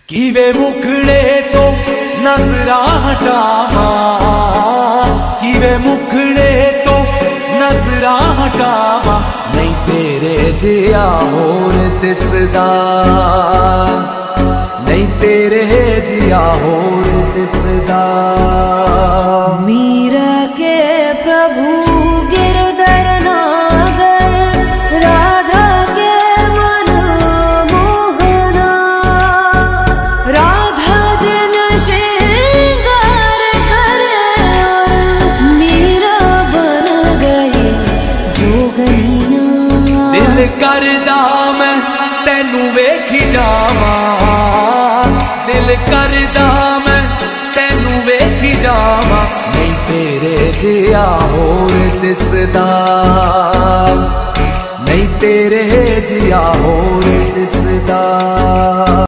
किवे मुखड़े तो नजरा हटावा, किवे मुखड़े तो नजरा हटावा, नहीं तेरे जिया होर दिसदा, नहीं तेरे जिया होर दिसदा। मीरा के प्रभु गिरधर नागर, राधा के मन मोहना, राधा दिन श्रृंगार करे और मीरा बन गई जोगनिया। दिल करदा मैं तेनू वेखी जावा, दिल करदा मैं तेनू वेखी जावा, नहीं तेरे जिया होर दिसदा, नहीं तेरे जिया होर दिसदा।